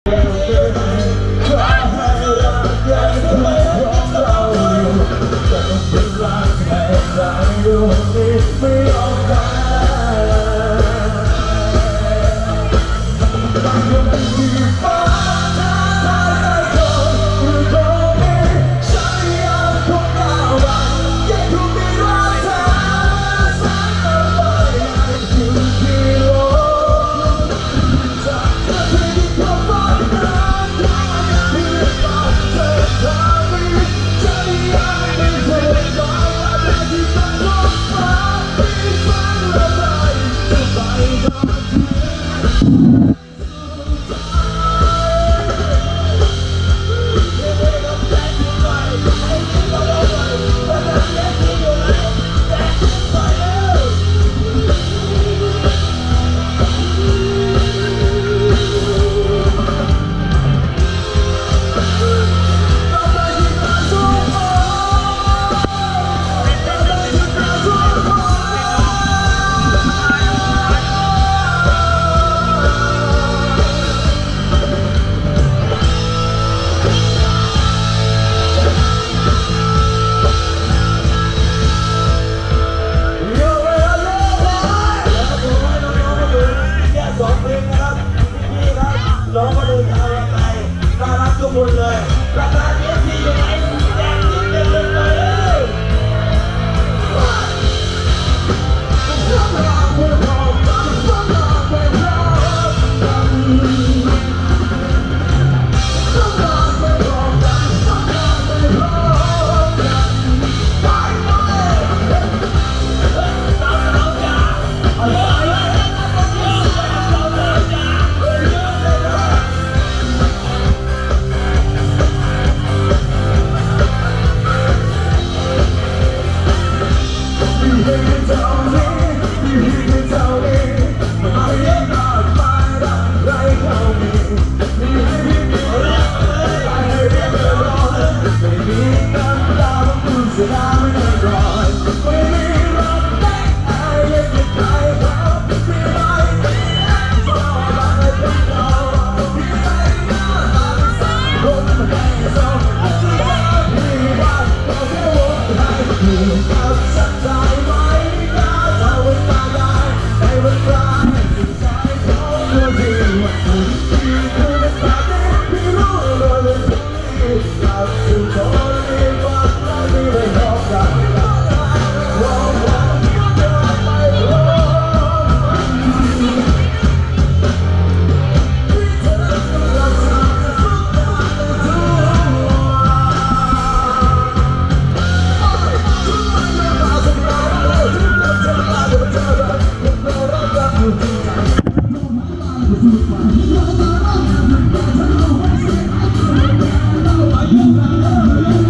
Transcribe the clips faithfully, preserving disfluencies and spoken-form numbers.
Are you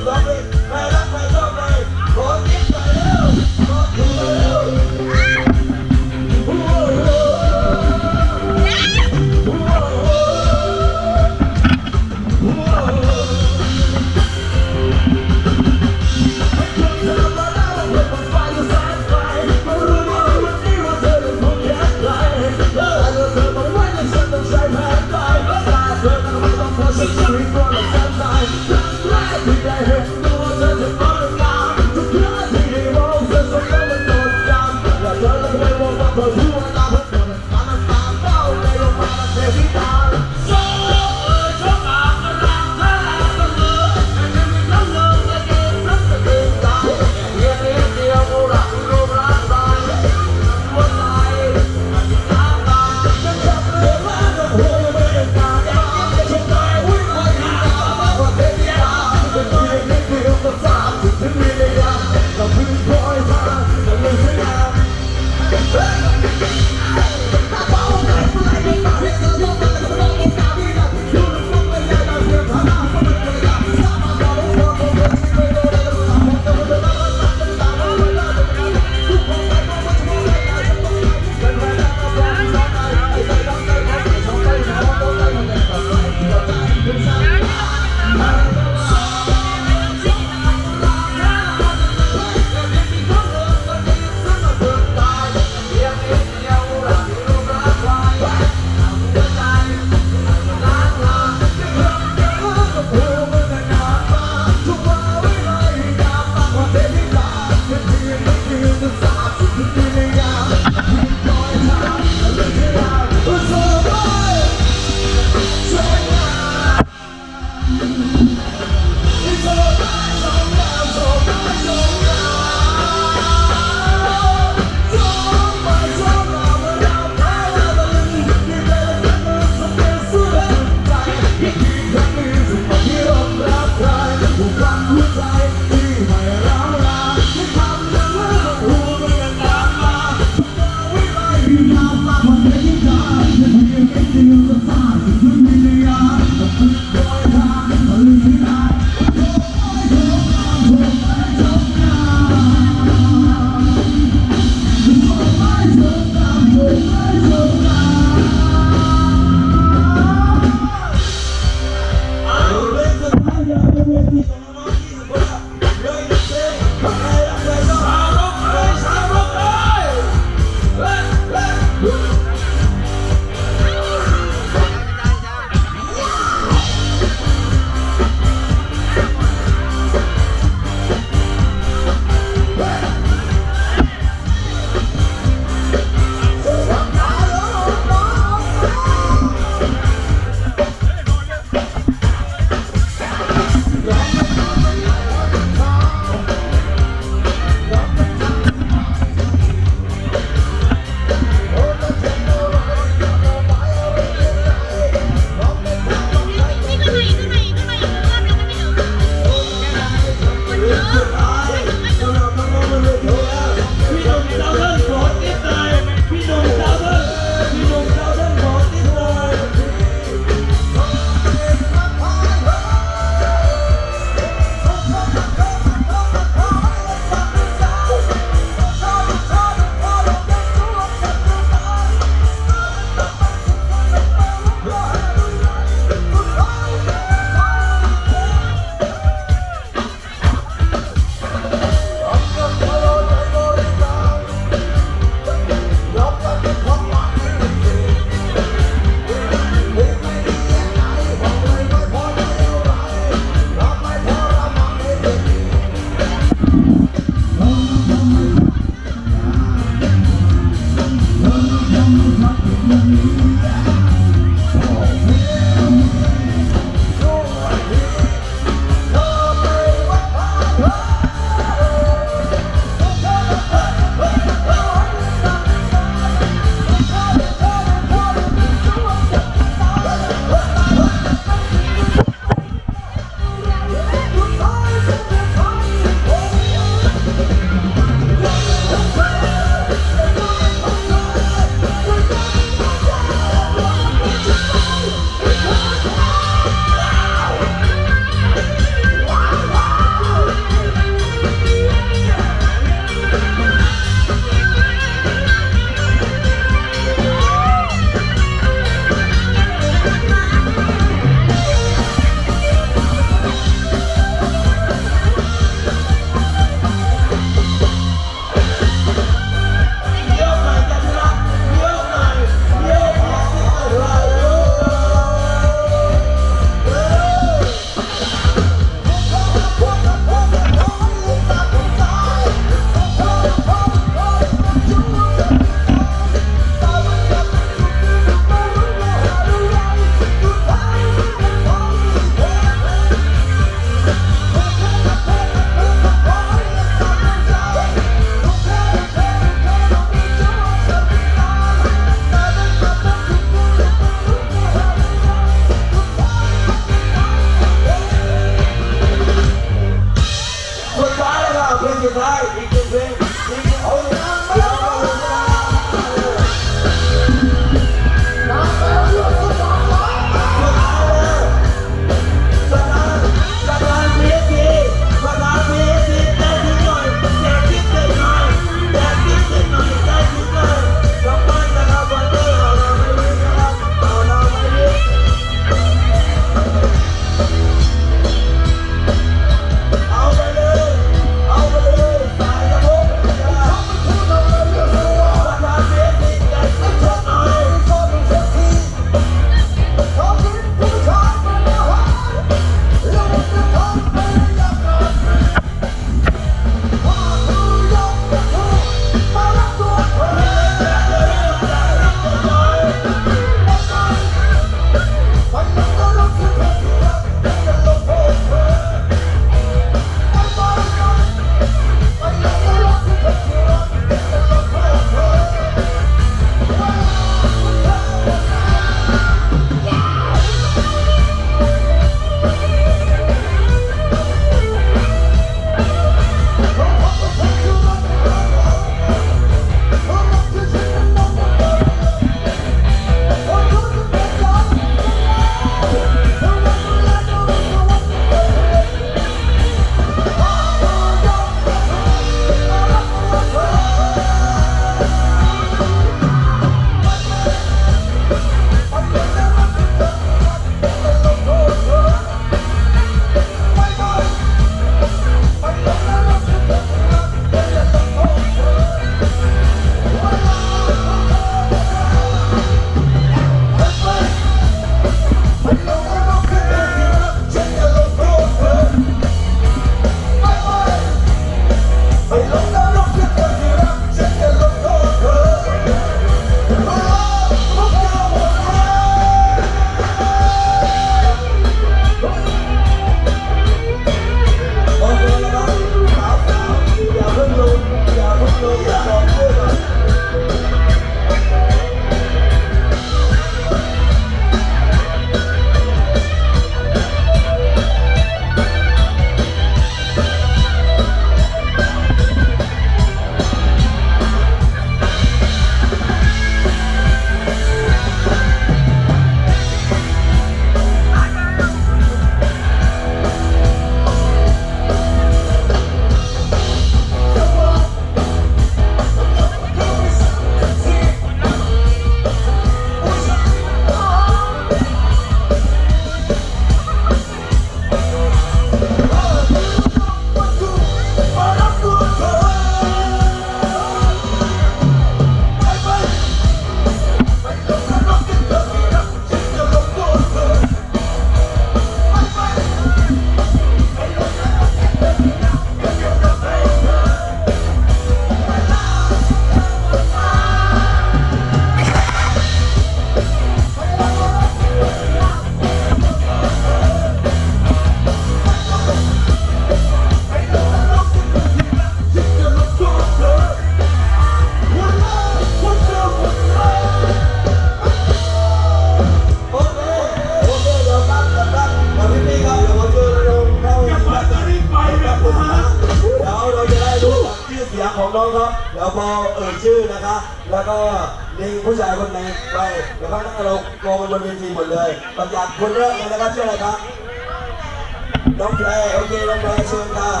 ของน้องครับเดี๋ยวพอเอ่ยชื่อนะคะแล้วก็เด็กผู้ชายคนไหนไปเดี๋ยวเขานั่งลงกองบนเวทีหมดเลยประกาศคนแรกเลยนะครับชื่ออะไรครับน้องแพรโอเคน้องแพรเชิญค่ะ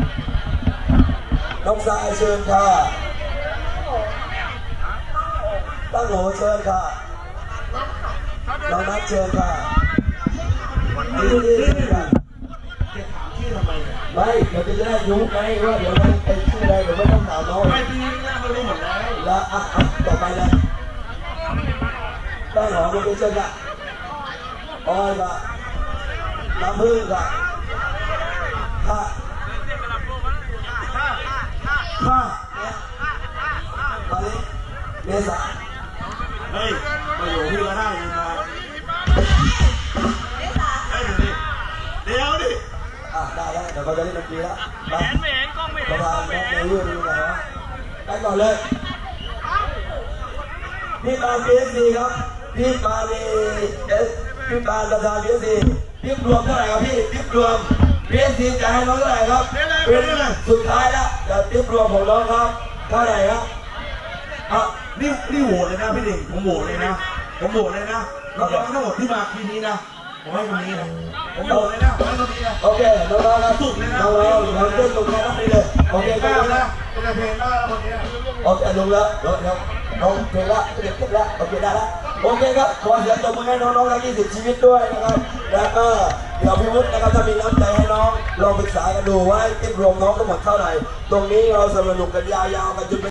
น้องสายเชิญค่ะตั้งโหเชิญค่ะน้องนัทเชิญค่ะนี่นี่นี่ค่ะไม่เดี๋ยวจะได้รู้ไงว่าเดี๋ยวมันเป็นชื่ออะไรเดี๋ยวไม่ต้องถามน้องไม่ปีนี้นะเขารู้หมดแล้วแล้วอ่ะต่อไปเลยตั้งหอมเชิญค่ะออยค่ะน้ำผึ้งค่ะค่ะค่ะมาเลยเมษาเฮ้ยมาอยู่พี่ก็ได้ยังไงเดี๋ยวดิอ่ะได้แล้วเดี๋ยวเขาจะเล่นดนตรีแล้วไปไม่เห็นกล้องไม่เห็นกล้องไม่เห็นรู้ยังไงวะไปก่อนเลยพี่ปาเอสซีครับพี่ปาเอสพี่ปาประธานเอสซีพี่รวมเท่าไหร่ครับพี่พี่รวมเอสซีจะให้น้องเท่าไหร่ครับเป็นสุดท้ายแล้วเดี๋ยวพี่รวมของน้องครับเท่าไหร่ครับอ่ะนี่นี่โหวตเลยนะพี่หนึ่งผมโหวตเลยนะผมโหวตเลยนะเราจะทั้งหมดที่มาทีนี้นะผมให้คนนี้นะผมโหวตเลยนะผมให้คนนี้นะโอเคน้องๆครับสุดเลยนะน้องๆเราเต้นตรงนี้นะนี่เลยโอเคก็แล้วเป็นเพลงได้แล้วคนนี้โอเคลงแล้วเดี๋ยวเดี๋ยวน้องเพลงละเด็กเก็บแล้วโอเคได้แล้วโอเคครับขอเสียงตบมือให้น้องๆทั้งยี่สิบชีวิตด้วยนะครับแล้วก็เดี๋ยวพี่วุฒินะครับถ้ามีน้ำใจให้น้องลองศึกษากันดูว่าเก็บรวมน้องทั้งหมดเท่าไหร่ตรงนี้เราสนุกกันยาวๆกันจน